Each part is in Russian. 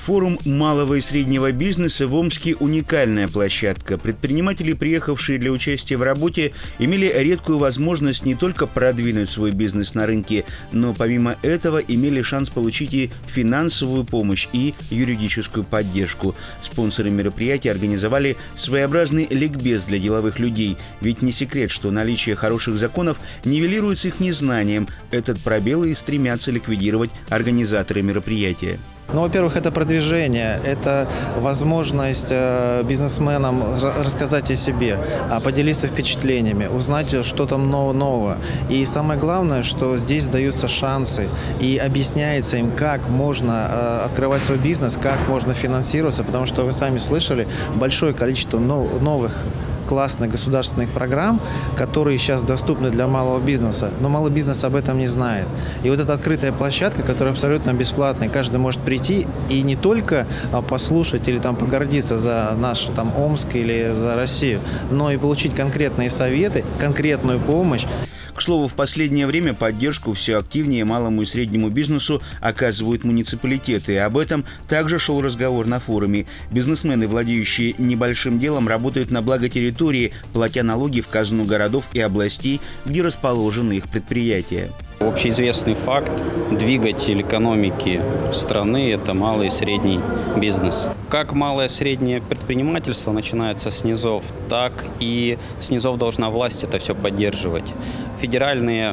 Форум малого и среднего бизнеса в Омске – уникальная площадка. Предприниматели, приехавшие для участия в работе, имели редкую возможность не только продвинуть свой бизнес на рынке, но помимо этого имели шанс получить и финансовую помощь, и юридическую поддержку. Спонсоры мероприятия организовали своеобразный ликбез для деловых людей. Ведь не секрет, что наличие хороших законов нивелируется их незнанием. Этот пробел и стремятся ликвидировать организаторы мероприятия. Ну, во-первых, это продвижение, это возможность бизнесменам рассказать о себе, поделиться впечатлениями, узнать что-то нового. И самое главное, что здесь даются шансы и объясняется им, как можно открывать свой бизнес, как можно финансироваться, потому что вы сами слышали, большое количество новых классных государственных программ, которые сейчас доступны для малого бизнеса, но малый бизнес об этом не знает. И вот эта открытая площадка, которая абсолютно бесплатная, каждый может прийти и не только послушать или погордиться за наш Омск или за Россию, но и получить конкретные советы, конкретную помощь. К слову, в последнее время поддержку все активнее малому и среднему бизнесу оказывают муниципалитеты. И об этом также шел разговор на форуме. Бизнесмены, владеющие небольшим делом, работают на благо территории, платя налоги в казну городов и областей, где расположены их предприятия. Общеизвестный факт – двигатель экономики страны – это малый и средний бизнес. Как малое и среднее предпринимательство начинается с низов, так и с низов должна власть это все поддерживать. Федеральную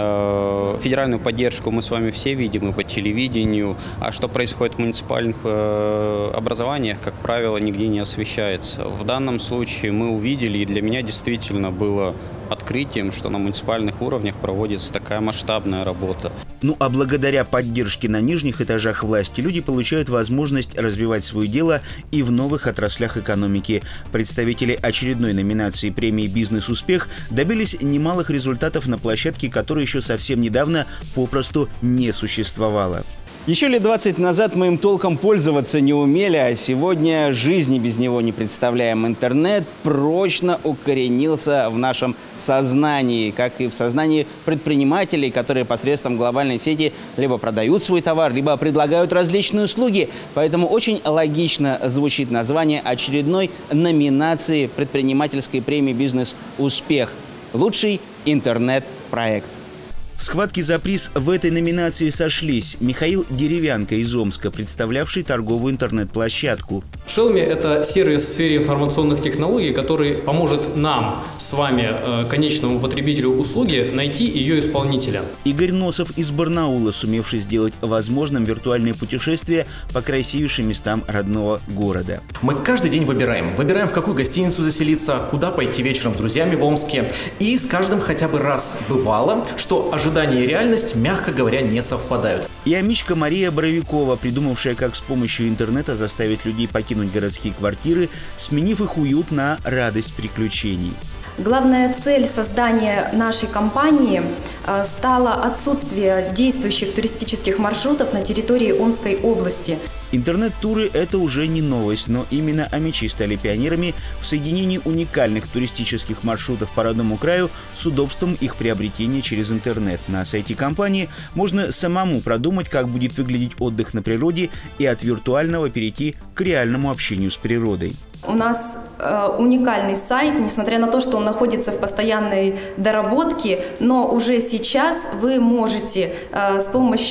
поддержку мы с вами все видим и по телевидению, а что происходит в муниципальных образованиях, как правило, нигде не освещается. В данном случае мы увидели, и для меня действительно было открытием, что на муниципальных уровнях проводится такая масштабная работа. Ну а благодаря поддержке на нижних этажах власти люди получают возможность развивать свое дело и в новых отраслях экономики. Представители очередной номинации премии «Бизнес-успех» добились немалых результатов на площадке, которая еще совсем недавно попросту не существовала. Еще лет 20 назад мы им толком пользоваться не умели, а сегодня жизни без него не представляем. Интернет прочно укоренился в нашем сознании, как и в сознании предпринимателей, которые посредством глобальной сети либо продают свой товар, либо предлагают различные услуги. Поэтому очень логично звучит название очередной номинации предпринимательской премии «Бизнес-успех». Лучший интернет-проект. В схватке за приз в этой номинации сошлись Михаил Деревянко из Омска, представлявший торговую интернет-площадку. Шелми – это сервис в сфере информационных технологий, который поможет нам с вами, конечному потребителю услуги, найти ее исполнителя. Игорь Носов из Барнаула, сумевший сделать возможным виртуальное путешествие по красивейшим местам родного города. Мы каждый день выбираем, в какую гостиницу заселиться, куда пойти вечером с друзьями в Омске. И с каждым хотя бы раз бывало, что ожидание и реальность, мягко говоря, не совпадают. И амичка Мария Боровикова, придумавшая, как с помощью интернета заставить людей покинуть городские квартиры, сменив их уют на радость приключений. Главная цель создания нашей компании стала отсутствие действующих туристических маршрутов на территории Омской области. Интернет-туры – это уже не новость, но именно амичи стали пионерами в соединении уникальных туристических маршрутов по родному краю с удобством их приобретения через интернет. На сайте компании можно самому продумать, как будет выглядеть отдых на природе, и от виртуального перейти к реальному общению с природой. У нас уникальный сайт, несмотря на то, что он находится в постоянной доработке, но уже сейчас вы можете с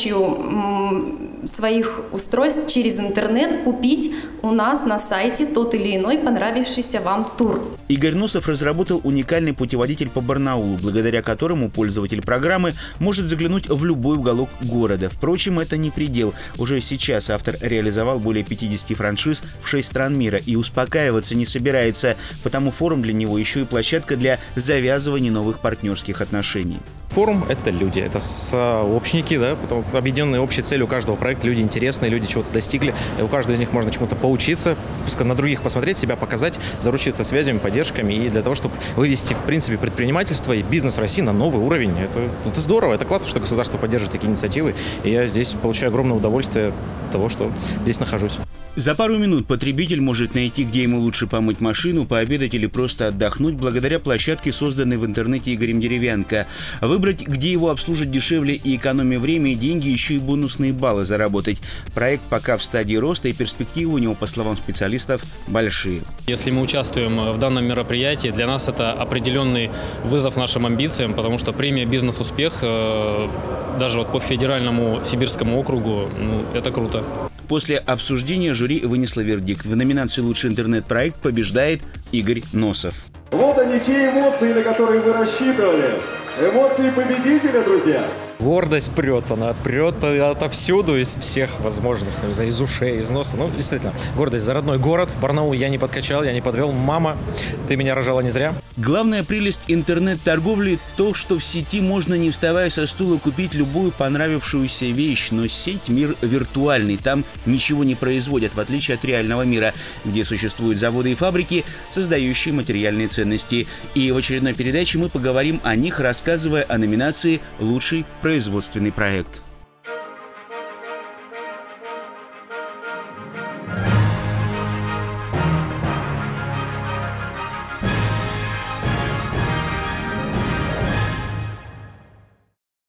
помощью своих устройств через интернет купить у нас на сайте тот или иной понравившийся вам тур. Игорь Носов разработал уникальный путеводитель по Барнаулу, благодаря которому пользователь программы может заглянуть в любой уголок города. Впрочем, это не предел. Уже сейчас автор реализовал более 50 франшиз в 6 стран мира и успокаиваться не собирается, потому форум для него еще и площадка для завязывания новых партнерских отношений. Форум – это люди, это сообщники, да, потом объединенные общей целью каждого проекта. Люди интересные, люди чего-то достигли, и у каждого из них можно чему-то поучиться, на других посмотреть, себя показать, заручиться связями, поддержками, и для того, чтобы вывести, в принципе, предпринимательство и бизнес в России на новый уровень. Это здорово, это классно, что государство поддерживает такие инициативы, и я здесь получаю огромное удовольствие от того, что здесь нахожусь. За пару минут потребитель может найти, где ему лучше помыть машину, пообедать или просто отдохнуть благодаря площадке, созданной в интернете Игорем Деревянко. Выбрать, где его обслужат дешевле и экономя время и деньги, еще и бонусные баллы заработать. Проект пока в стадии роста, и перспективы у него, по словам специалистов, большие. Если мы участвуем в данном мероприятии, для нас это определенный вызов нашим амбициям, потому что премия «Бизнес-успех» даже вот по федеральному Сибирскому округу, это круто. После обсуждения жюри вынесло вердикт. В номинации «Лучший интернет-проект» побеждает Игорь Носов. Вот они, те эмоции, на которые вы рассчитывали. Эмоции победителя, друзья. Гордость прет, она прет отовсюду, из всех возможных, из ушей, из носа. Действительно, гордость за родной город. Барнаул я не подкачал, я не подвел. Мама, ты меня рожала не зря. Главная прелесть интернет-торговли – то, что в сети можно, не вставая со стула, купить любую понравившуюся вещь. Но сеть – мир виртуальный, там ничего не производят, в отличие от реального мира, где существуют заводы и фабрики, создающие материальные ценности. И в очередной передаче мы поговорим о них, рассказывая о номинации «Лучший производственный проект».